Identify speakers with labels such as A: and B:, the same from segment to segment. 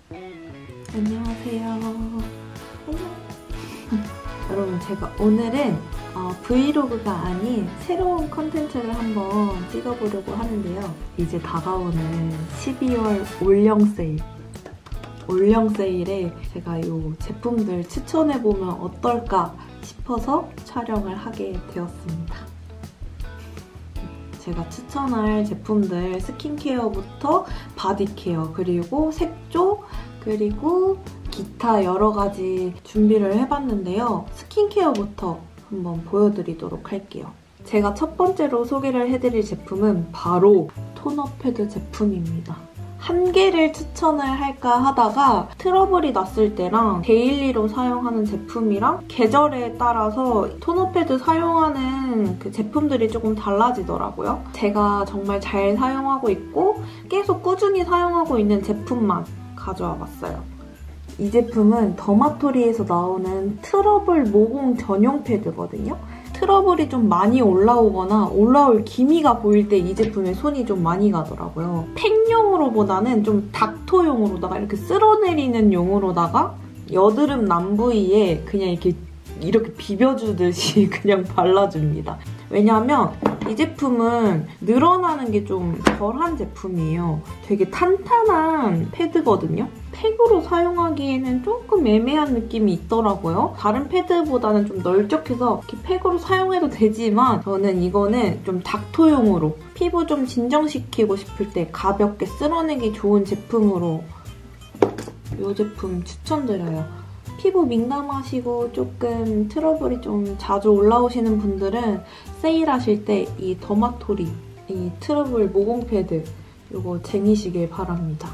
A: 안녕하세요. 여러분, 제가 오늘은 브이로그가 아닌 새로운 컨텐츠를 한번 찍어보려고 하는데요. 이제 다가오는 12월 올영 세일에 제가 이 제품들 추천해보면 어떨까 싶어서 촬영을 하게 되었습니다. 제가 추천할 제품들 스킨케어부터 바디케어, 그리고 색조, 그리고 기타 여러 가지 준비를 해봤는데요. 스킨케어부터 한번 보여드리도록 할게요. 제가 첫 번째로 소개를 해드릴 제품은 바로 토너 패드 제품입니다. 한 개를 추천을 할까 하다가 트러블이 났을 때랑 데일리로 사용하는 제품이랑 계절에 따라서 토너 패드 사용하는 그 제품들이 조금 달라지더라고요. 제가 정말 잘 사용하고 있고 계속 꾸준히 사용하고 있는 제품만 가져와 봤어요. 이 제품은 더마토리에서 나오는 트러블 모공 전용 패드거든요. 트러블이 좀 많이 올라오거나 올라올 기미가 보일 때 이 제품에 손이 좀 많이 가더라고요. 팩용으로보다는 좀 닥터용으로다가 이렇게 쓸어내리는 용으로다가 여드름 난 부위에 그냥 이렇게 비벼주듯이 그냥 발라줍니다. 왜냐하면 이 제품은 늘어나는 게 좀 덜한 제품이에요. 되게 탄탄한 패드거든요. 팩으로 사용하기에는 조금 애매한 느낌이 있더라고요. 다른 패드보다는 좀 널쩍해서 이렇게 팩으로 사용해도 되지만 저는 이거는 좀 닥터용으로 피부 좀 진정시키고 싶을 때 가볍게 쓸어내기 좋은 제품으로 이 제품 추천드려요. 피부 민감하시고 조금 트러블이 좀 자주 올라오시는 분들은 세일하실 때 이 더마토리, 이 트러블 모공 패드 이거 쟁이시길 바랍니다.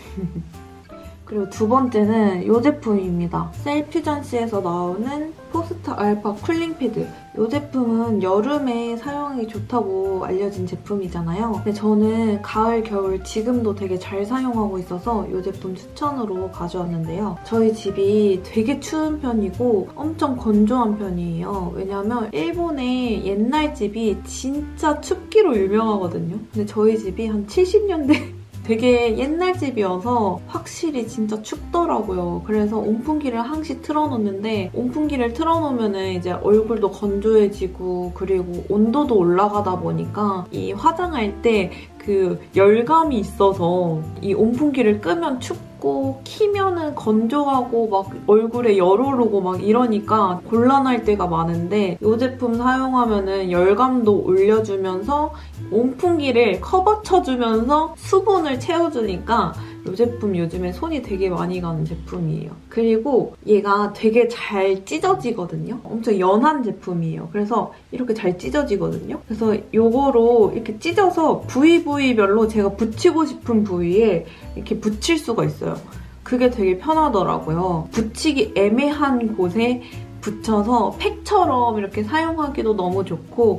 A: 그리고 두 번째는 이 제품입니다. 셀퓨전시에서 나오는 포스트 알파 쿨링 패드. 이 제품은 여름에 사용하기 좋다고 알려진 제품이잖아요. 근데 저는 가을, 겨울 지금도 되게 잘 사용하고 있어서 이 제품 추천으로 가져왔는데요. 저희 집이 되게 추운 편이고 엄청 건조한 편이에요. 왜냐면 일본의 옛날 집이 진짜 춥기로 유명하거든요. 근데 저희 집이 한 70년대 되게 옛날 집이어서 확실히 진짜 춥더라고요. 그래서 온풍기를 항시 틀어놓는데 온풍기를 틀어놓으면 이제 얼굴도 건조해지고 그리고 온도도 올라가다 보니까 이 화장할 때 그 열감이 있어서 이 온풍기를 끄면 춥고 키면은 건조하고 막 얼굴에 열 오르고 막 이러니까 곤란할 때가 많은데 이 제품 사용하면은 열감도 올려주면서 온풍기를 커버 쳐주면서 수분을 채워주니까 이 제품 요즘에 손이 되게 많이 가는 제품이에요. 그리고 얘가 되게 잘 찢어지거든요. 엄청 연한 제품이에요. 그래서 이렇게 잘 찢어지거든요. 그래서 이거로 이렇게 찢어서 부위별로 제가 붙이고 싶은 부위에 이렇게 붙일 수가 있어요. 그게 되게 편하더라고요. 붙이기 애매한 곳에 붙여서 팩처럼 이렇게 사용하기도 너무 좋고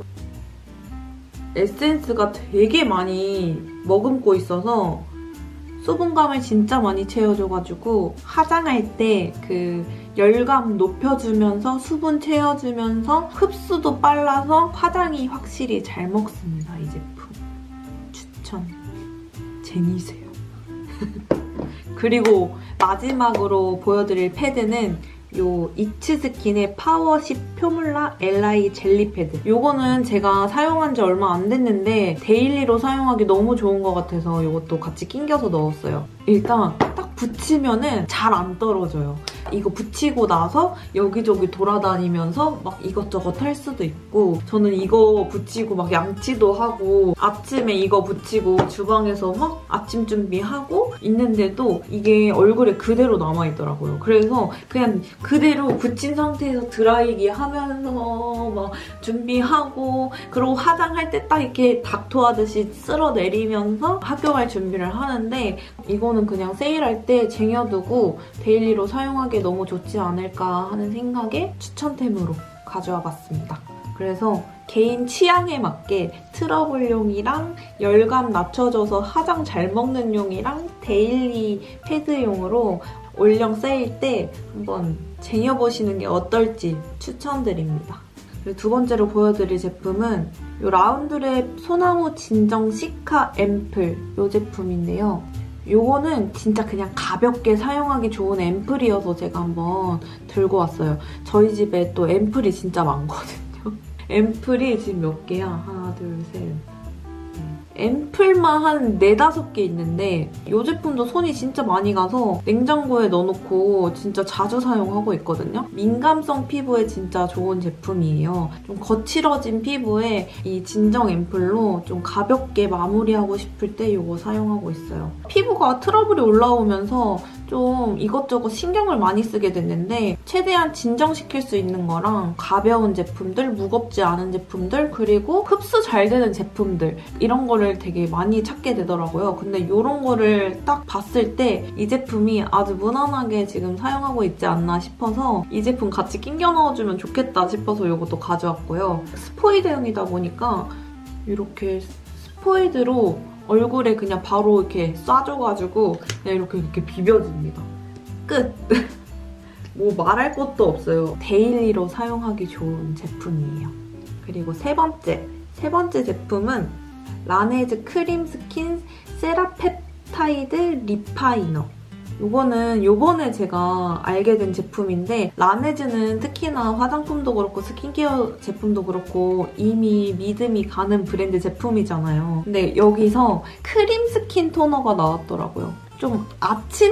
A: 에센스가 되게 많이 머금고 있어서 수분감을 진짜 많이 채워줘가지고 화장할 때 그 열감 높여주면서 수분 채워주면서 흡수도 빨라서 화장이 확실히 잘 먹습니다. 이 제품 추천. 쟁이세요. 그리고 마지막으로 보여드릴 패드는 요 이츠스킨의 파워10 표물라 LI 젤리 패드. 요거는 제가 사용한 지 얼마 안 됐는데 데일리로 사용하기 너무 좋은 것 같아서 이것도 같이 낑겨서 넣었어요. 일단 딱 붙이면은 잘 안 떨어져요. 이거 붙이고 나서 여기저기 돌아다니면서 막 이것저것 할 수도 있고 저는 이거 붙이고 막 양치도 하고 아침에 이거 붙이고 주방에서 막 아침 준비하고 있는데도 이게 얼굴에 그대로 남아있더라고요. 그래서 그냥 그대로 붙인 상태에서 드라이기 하면서 막 준비하고 그리고 화장할 때 딱 이렇게 닥터하듯이 쓸어내리면서 학교 갈 준비를 하는데 이거는 그냥 세일할 때 쟁여두고 데일리로 사용하기 너무 좋지 않을까 하는 생각에 추천템으로 가져와 봤습니다. 그래서 개인 취향에 맞게 트러블용이랑 열감 낮춰줘서 화장 잘 먹는 용이랑 데일리 패드용으로 올영 세일 때 한번 쟁여보시는 게 어떨지 추천드립니다. 그리고 두 번째로 보여드릴 제품은 이 라운드랩 소나무 진정 시카 앰플 이 제품인데요. 요거는 진짜 그냥 가볍게 사용하기 좋은 앰플이어서 제가 한번 들고 왔어요. 저희 집에 또 앰플이 진짜 많거든요. 앰플이 지금 몇 개야? 하나, 둘, 셋. 앰플만 한 4, 5개 있는데 이 제품도 손이 진짜 많이 가서 냉장고에 넣어놓고 진짜 자주 사용하고 있거든요. 민감성 피부에 진짜 좋은 제품이에요. 좀 거칠어진 피부에 이 진정 앰플로 좀 가볍게 마무리하고 싶을 때 이거 사용하고 있어요. 피부가 트러블이 올라오면서 좀 이것저것 신경을 많이 쓰게 됐는데 최대한 진정시킬 수 있는 거랑 가벼운 제품들, 무겁지 않은 제품들, 그리고 흡수 잘 되는 제품들 이런 거를 되게 많이 찾게 되더라고요. 근데 이런 거를 딱 봤을 때 이 제품이 아주 무난하게 지금 사용하고 있지 않나 싶어서 이 제품 같이 끼겨 넣어주면 좋겠다 싶어서 이것도 가져왔고요. 스포이드형이다 보니까 이렇게 스포이드로 얼굴에 그냥 바로 이렇게 쏴줘가지고 그냥 이렇게 비벼줍니다. 끝! 뭐 말할 것도 없어요. 데일리로 사용하기 좋은 제품이에요. 그리고 세 번째 제품은 라네즈 크림 스킨 세라펩타이드 리파이너. 이거는 요번에 제가 알게 된 제품인데 라네즈는 특히나 화장품도 그렇고 스킨케어 제품도 그렇고 이미 믿음이 가는 브랜드 제품이잖아요. 근데 여기서 크림 스킨 토너가 나왔더라고요. 좀 아침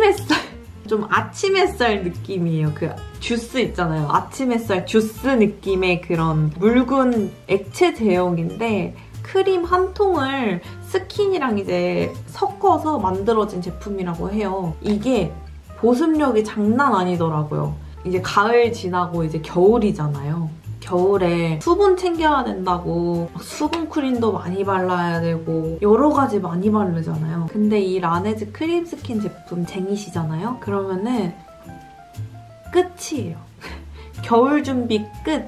A: 햇살 느낌이에요. 그 주스 있잖아요. 아침 햇살 주스 느낌의 그런 묽은 액체 제형인데 크림 한 통을 스킨이랑 이제 섞어서 만들어진 제품이라고 해요. 이게 보습력이 장난 아니더라고요. 이제 가을 지나고 이제 겨울이잖아요. 겨울에 수분 챙겨야 된다고 수분 크림도 많이 발라야 되고 여러 가지 많이 바르잖아요. 근데 이 라네즈 크림 스킨 제품 쟁이시잖아요. 그러면은 끝이에요. 겨울 준비 끝!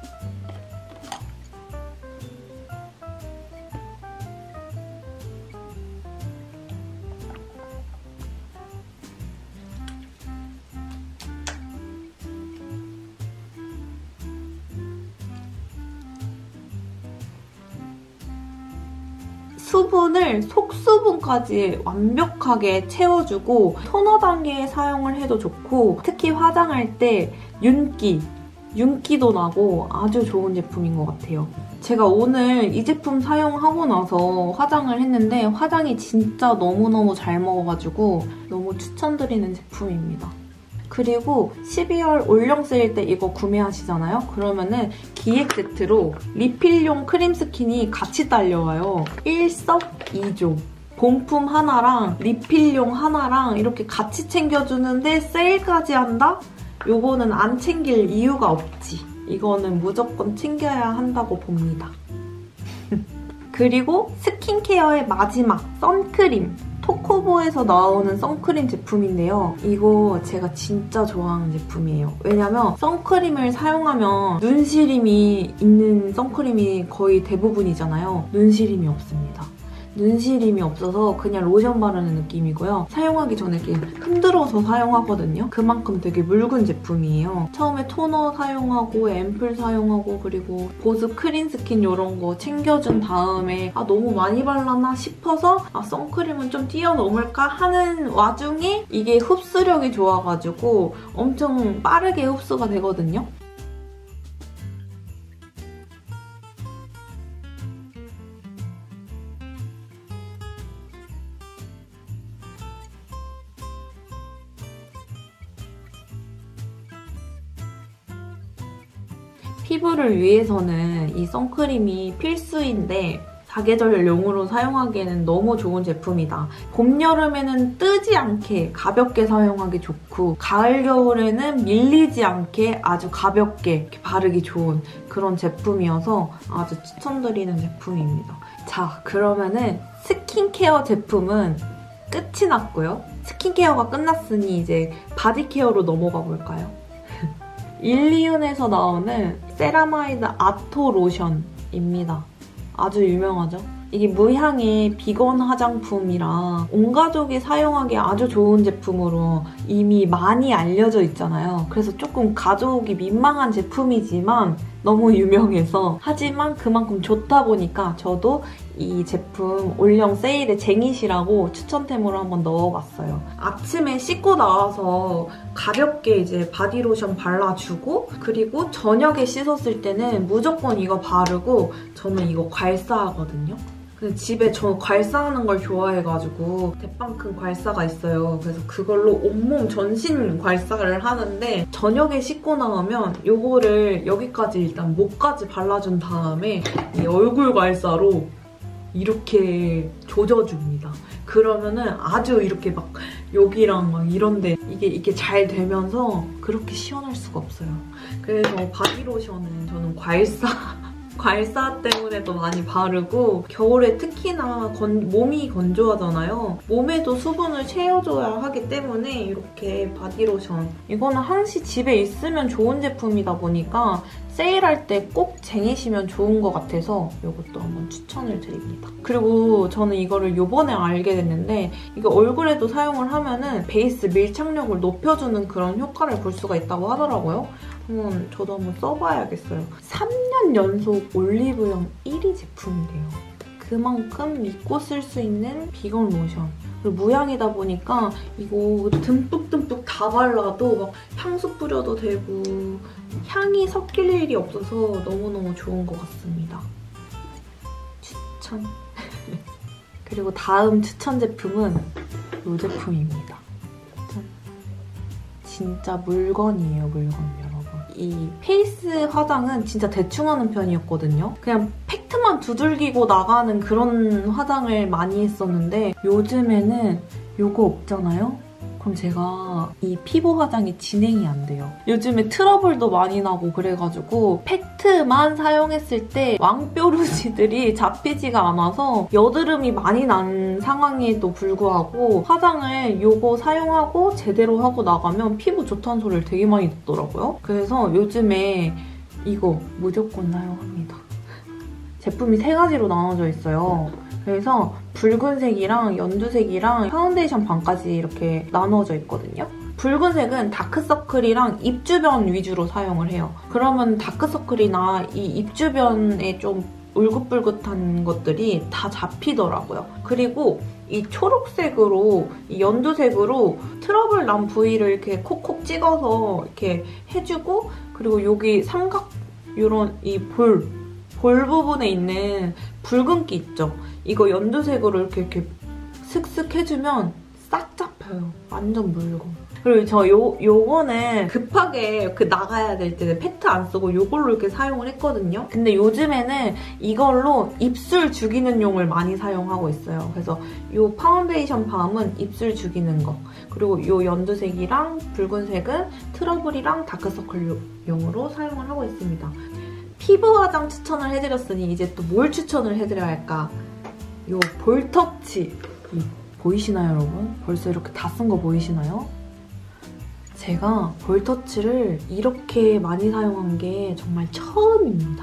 A: 수분을 속수분까지 완벽하게 채워주고 토너 단계에 사용을 해도 좋고 특히 화장할 때 윤기도 나고 아주 좋은 제품인 것 같아요. 제가 오늘 이 제품 사용하고 나서 화장을 했는데 화장이 진짜 너무너무 잘 먹어가지고 너무 추천드리는 제품입니다. 그리고 12월 올영 세일 때 이거 구매하시잖아요? 그러면은 기획 세트로 리필용 크림 스킨이 같이 딸려와요. 일석이조. 본품 하나랑 리필용 하나랑 이렇게 같이 챙겨주는데 세일까지 한다? 요거는 안 챙길 이유가 없지. 이거는 무조건 챙겨야 한다고 봅니다. 그리고 스킨케어의 마지막 선크림. 토코보에서 나오는 선크림 제품인데요. 이거 제가 진짜 좋아하는 제품이에요. 왜냐면 선크림을 사용하면 눈시림이 있는 선크림이 거의 대부분이잖아요. 눈시림이 없습니다. 눈시림이 없어서 그냥 로션 바르는 느낌이고요. 사용하기 전에 이렇게 흔들어서 사용하거든요. 그만큼 되게 묽은 제품이에요. 처음에 토너 사용하고 앰플 사용하고 그리고 보습 크림 스킨 이런 거 챙겨준 다음에 아 너무 많이 발랐나 싶어서 아 선크림은 좀 뛰어넘을까 하는 와중에 이게 흡수력이 좋아가지고 엄청 빠르게 흡수가 되거든요. 피부를 위해서는 이 선크림이 필수인데 사계절용으로 사용하기에는 너무 좋은 제품이다. 봄, 여름에는 뜨지 않게 가볍게 사용하기 좋고 가을, 겨울에는 밀리지 않게 아주 가볍게 이렇게 바르기 좋은 그런 제품이어서 아주 추천드리는 제품입니다. 자, 그러면은 스킨케어 제품은 끝이 났고요. 스킨케어가 끝났으니 이제 바디케어로 넘어가 볼까요? 일리윤에서 나오는 세라마이드 아토 로션입니다. 아주 유명하죠? 이게 무향의 비건 화장품이라 온 가족이 사용하기 아주 좋은 제품으로 이미 많이 알려져 있잖아요. 그래서 조금 가져오기 민망한 제품이지만 너무 유명해서. 하지만 그만큼 좋다 보니까 저도 이 제품 올영 세일의 쟁잇이라고 추천템으로 한번 넣어봤어요. 아침에 씻고 나와서 가볍게 이제 바디로션 발라주고, 그리고 저녁에 씻었을 때는 무조건 이거 바르고, 저는 이거 괄사하거든요. 근데 집에 저 괄사하는 걸 좋아해가지고 대빵큰 괄사가 있어요. 그래서 그걸로 온몸 전신 괄사를 하는데, 저녁에 씻고 나오면 이거를 여기까지 일단 목까지 발라준 다음에 이 얼굴 괄사로 이렇게 조져줍니다. 그러면은 아주 이렇게 막 여기랑 막 이런데 이게 잘 되면서 그렇게 시원할 수가 없어요. 그래서 바디로션은 저는 괄사 때문에도 많이 바르고, 겨울에 특히나 몸이 건조하잖아요. 몸에도 수분을 채워줘야 하기 때문에 이렇게 바디로션. 이거는 항시 집에 있으면 좋은 제품이다 보니까 세일할 때 꼭 쟁이시면 좋은 것 같아서 이것도 한번 추천을 드립니다. 그리고 저는 이거를 요번에 알게 됐는데, 이거 얼굴에도 사용을 하면은 베이스 밀착력을 높여주는 그런 효과를 볼 수가 있다고 하더라고요. 저도 한번 써봐야겠어요. 3년 연속 올리브영 1위 제품이래요. 그만큼 믿고 쓸 수 있는 비건 로션. 그리고 무향이다 보니까 이거 듬뿍듬뿍 다 발라도 막 향수 뿌려도 되고 향이 섞일 일이 없어서 너무너무 좋은 것 같습니다. 추천! 그리고 다음 추천 제품은 이 제품입니다. 진짜 물건이에요, 물건 여러분. 이 페이스 화장은 진짜 대충 하는 편이었거든요. 그냥 팩트만 두들기고 나가는 그런 화장을 많이 했었는데, 요즘에는 요거 없잖아요? 그럼 제가 이 피부 화장이 진행이 안 돼요. 요즘에 트러블도 많이 나고 그래가지고 팩트만 사용했을 때 왕뾰루지들이 잡히지가 않아서 여드름이 많이 난 상황에도 불구하고 화장을 요거 사용하고 제대로 하고 나가면 피부 좋다는 소리를 되게 많이 듣더라고요. 그래서 요즘에 이거 무조건 사용합니다. 제품이 3가지로 나눠져 있어요. 그래서 붉은색이랑 연두색이랑 파운데이션 반까지 이렇게 나눠져 있거든요. 붉은색은 다크서클이랑 입 주변 위주로 사용을 해요. 그러면 다크서클이나 이 입 주변에 좀 울긋불긋한 것들이 다 잡히더라고요. 그리고 이 초록색으로, 이 연두색으로 트러블 난 부위를 이렇게 콕콕 찍어서 이렇게 해주고, 그리고 여기 삼각, 이런 이 볼 부분에 있는 붉은기 있죠? 이거 연두색으로 이렇게 슥슥 해주면 싹 잡혀요. 완전 물건. 그리고 저 요거는 급하게 나가야 될 때는 팩트 안 쓰고 요걸로 이렇게 사용을 했거든요. 근데 요즘에는 이걸로 입술 죽이는 용을 많이 사용하고 있어요. 그래서 요 파운데이션 밤은 입술 죽이는 거, 그리고 요 연두색이랑 붉은색은 트러블이랑 다크서클용으로 사용을 하고 있습니다. 피부 화장 추천을 해드렸으니 이제 또 뭘 추천을 해드려야 할까? 요 볼터치. 보이시나요, 여러분? 벌써 이렇게 다 쓴 거 보이시나요? 제가 볼터치를 이렇게 많이 사용한 게 정말 처음입니다.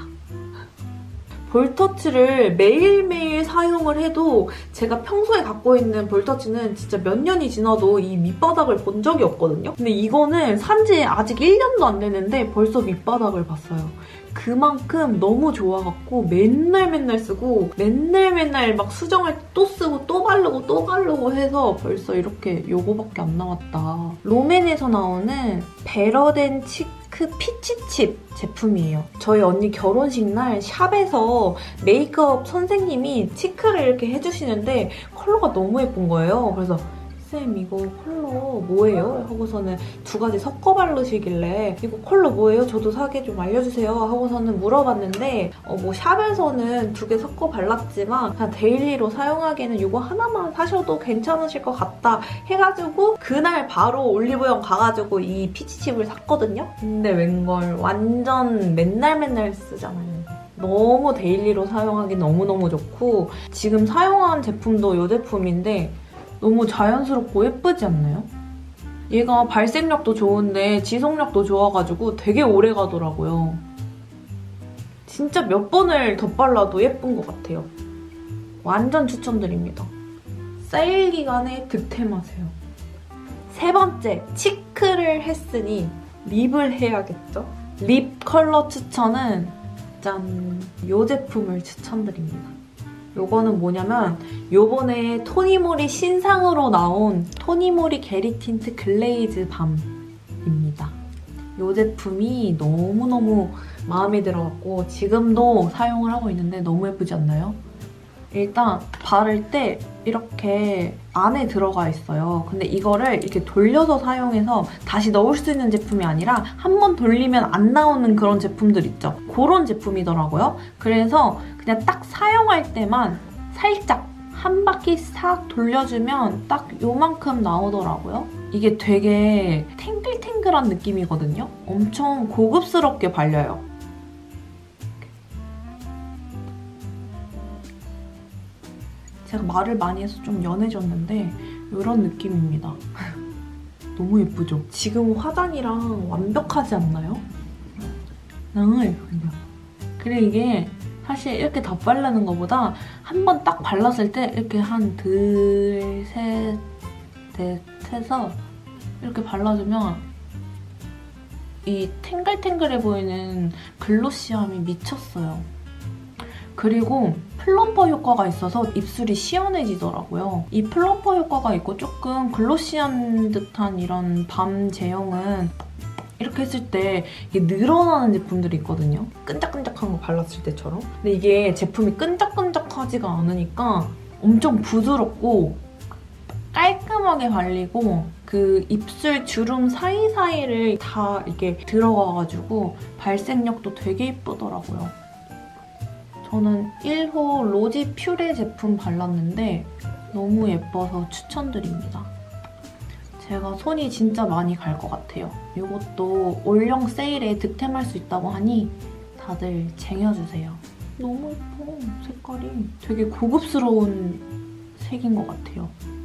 A: 볼터치를 매일매일 사용을 해도 제가 평소에 갖고 있는 볼터치는 진짜 몇 년이 지나도 이 밑바닥을 본 적이 없거든요. 근데 이거는 산지 아직 1년도 안 됐는데 벌써 밑바닥을 봤어요. 그만큼 너무 좋아갖고 맨날 쓰고 맨날 막 수정할 때 또 쓰고 또 바르고 해서 벌써 이렇게 요거밖에 안 남았다. 롬앤에서 나오는 베러덴 치크 피치칩 제품이에요. 저희 언니 결혼식 날 샵에서 메이크업 선생님이 치크를 이렇게 해주시는데 컬러가 너무 예쁜 거예요. 그래서 쌤 이거 컬러 뭐예요? 하고서는 2가지 섞어 바르시길래 이거 컬러 뭐예요? 저도 사게 좀 알려주세요 하고서는 물어봤는데 뭐 샵에서는 2개 섞어 발랐지만 그냥 데일리로 사용하기에는 이거 하나만 사셔도 괜찮으실 것 같다 해가지고 그날 바로 올리브영 가가지고 이 피치칩을 샀거든요? 근데 웬걸 완전 맨날 쓰잖아요. 너무 데일리로 사용하기 너무너무 좋고, 지금 사용한 제품도 이 제품인데 너무 자연스럽고 예쁘지 않나요? 얘가 발색력도 좋은데 지속력도 좋아가지고 되게 오래 가더라고요. 진짜 몇 번을 덧발라도 예쁜 것 같아요. 완전 추천드립니다. 세일 기간에 득템하세요. 3번째, 치크를 했으니 립을 해야겠죠? 립 컬러 추천은 짠! 이 제품을 추천드립니다. 요거는 뭐냐면 요번에 토니모리 신상으로 나온 토니모리 게리 틴트 글레이즈 밤입니다. 이 제품이 너무너무 마음에 들어갖고 지금도 사용을 하고 있는데 너무 예쁘지 않나요? 일단 바를 때 이렇게 안에 들어가 있어요. 근데 이거를 이렇게 돌려서 사용해서 다시 넣을 수 있는 제품이 아니라 한 번 돌리면 안 나오는 그런 제품들 있죠. 그런 제품이더라고요. 그래서 그냥 딱 사용할 때만 살짝 한 바퀴 싹 돌려주면 딱 요만큼 나오더라고요. 이게 되게 탱글탱글한 느낌이거든요. 엄청 고급스럽게 발려요. 제가 말을 많이 해서 좀 연해졌는데 이런 느낌입니다. 너무 예쁘죠? 지금 화장이랑 완벽하지 않나요? 너무 예쁘죠? 그리고 이게 사실 이렇게 다 바르는 것보다 한 번 딱 발랐을 때 이렇게 한 둘, 셋, 넷 해서 이렇게 발라주면 이 탱글탱글해 보이는 글로시함이 미쳤어요. 그리고 플럼퍼 효과가 있어서 입술이 시원해지더라고요. 이 플럼퍼 효과가 있고 조금 글로시한 듯한 이런 밤 제형은 이렇게 했을 때 이게 늘어나는 제품들이 있거든요. 끈적끈적한 거 발랐을 때처럼. 근데 이게 제품이 끈적끈적하지가 않으니까 엄청 부드럽고 깔끔하게 발리고 그 입술 주름 사이사이를 다 이렇게 들어가가지고 발색력도 되게 예쁘더라고요. 저는 1호 로지 퓨레 제품 발랐는데 너무 예뻐서 추천드립니다. 제가 손이 진짜 많이 갈 것 같아요. 이것도 올영 세일에 득템할 수 있다고 하니 다들 쟁여주세요. 너무 예뻐, 색깔이. 되게 고급스러운 색인 것 같아요.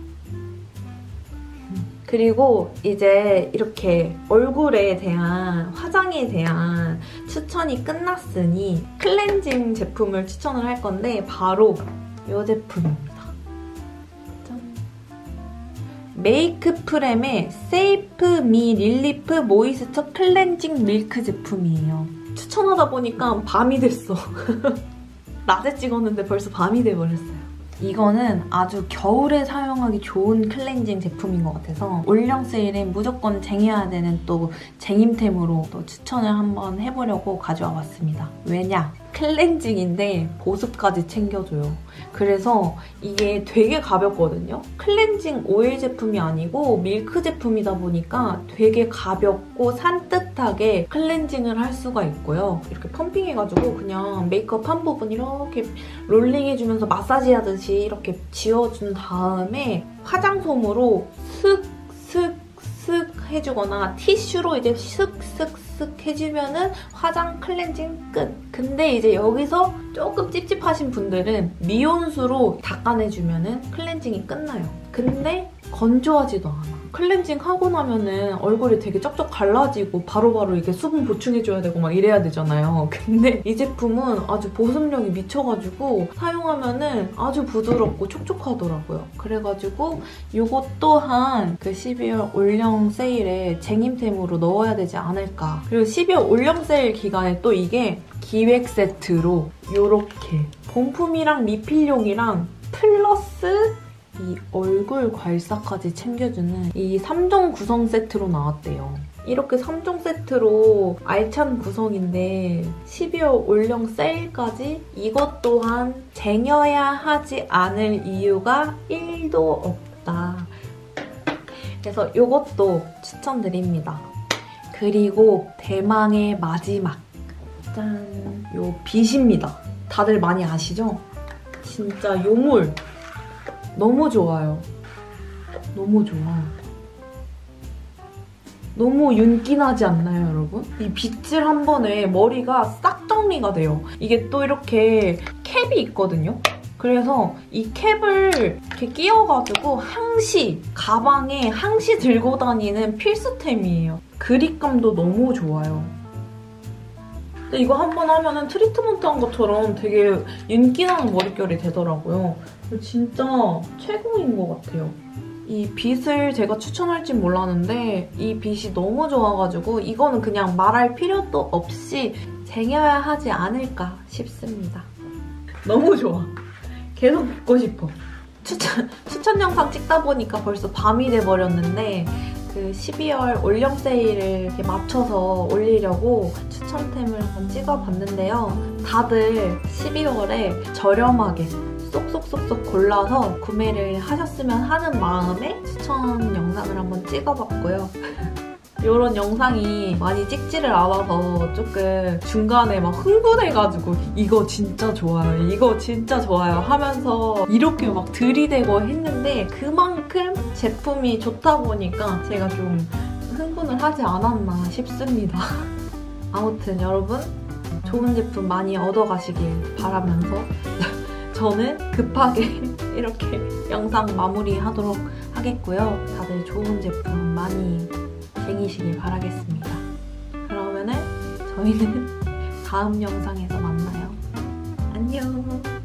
A: 그리고 이제 이렇게 얼굴에 대한, 화장에 대한 추천이 끝났으니 클렌징 제품을 추천을 할 건데 바로 이 제품입니다. 짠. 메이크프렘의 세이프 미 릴리프 모이스처 클렌징 밀크 제품이에요. 추천하다 보니까 밤이 됐어. 낮에 찍었는데 벌써 밤이 돼버렸어요. 이거는 아주 겨울에 사용하기 좋은 클렌징 제품인 것 같아서 올영 세일에 무조건 쟁여야 되는 또 쟁임템으로 또 추천을 한번 해보려고 가져와 봤습니다. 왜냐? 클렌징인데 보습까지 챙겨줘요. 그래서 이게 되게 가볍거든요. 클렌징 오일 제품이 아니고 밀크 제품이다 보니까 되게 가볍고 산뜻하게 클렌징을 할 수가 있고요. 이렇게 펌핑해가지고 그냥 메이크업 한 부분 이렇게 롤링해주면서 마사지하듯이 이렇게 지워준 다음에 화장솜으로 슥슥슥 해주거나 티슈로 이제 슥슥슥 해주면은 화장 클렌징 끝! 근데 이제 여기서 조금 찝찝하신 분들은 미온수로 닦아내주면은 클렌징이 끝나요. 근데 건조하지도 않아. 클렌징 하고 나면은 얼굴이 되게 쩍쩍 갈라지고 바로바로 이렇게 수분 보충해줘야 되고 막 이래야 되잖아요. 근데 이 제품은 아주 보습력이 미쳐가지고 사용하면은 아주 부드럽고 촉촉하더라고요. 그래가지고 이것 또한 그 12월 올영 세일에 쟁임템으로 넣어야 되지 않을까. 그리고 12월 올영 세일 기간에 또 이게 기획 세트로 이렇게 본품이랑 리필용이랑 플러스 이 얼굴 괄사까지 챙겨주는 이 3종 구성 세트로 나왔대요. 이렇게 3종 세트로 알찬 구성인데 12월 올영 세일까지 이것 또한 쟁여야 하지 않을 이유가 1도 없다. 그래서 이것도 추천드립니다. 그리고 대망의 마지막! 짠! 요 빗입니다. 다들 많이 아시죠? 진짜 요물! 너무 좋아요. 너무 좋아. 너무 윤기나지 않나요, 여러분? 이 빗질 한 번에 머리가 싹 정리가 돼요. 이게 또 이렇게 캡이 있거든요? 그래서 이 캡을 이렇게 끼워가지고 항시, 가방에 항시 들고 다니는 필수템이에요. 그립감도 너무 좋아요. 근데 이거 한 번 하면은 트리트먼트 한 것처럼 되게 윤기나는 머릿결이 되더라고요. 진짜 최고인 것 같아요. 이 빗을 제가 추천할진 몰랐는데 이 빗이 너무 좋아가지고 이거는 그냥 말할 필요도 없이 쟁여야 하지 않을까 싶습니다. 너무 좋아. 계속 입고 싶어. 추천 영상 찍다 보니까 벌써 밤이 돼버렸는데 그 12월 올영 세일을 이렇게 맞춰서 올리려고 추천템을 한번 찍어봤는데요. 다들 12월에 저렴하게 쏙쏙쏙쏙 골라서 구매를 하셨으면 하는 마음에 추천 영상을 한번 찍어봤고요. 이런 영상이 많이 찍지를 않아서 조금 중간에 막 흥분해가지고 이거 진짜 좋아요, 이거 진짜 좋아요 하면서 이렇게 막 들이대고 했는데 그만큼 제품이 좋다 보니까 제가 좀 흥분을 하지 않았나 싶습니다. 아무튼 여러분 좋은 제품 많이 얻어가시길 바라면서 저는 급하게 이렇게 영상 마무리하도록 하겠고요. 다들 좋은 제품 많이 쟁이시길 바라겠습니다. 그러면은 저희는 다음 영상에서 만나요. 안녕.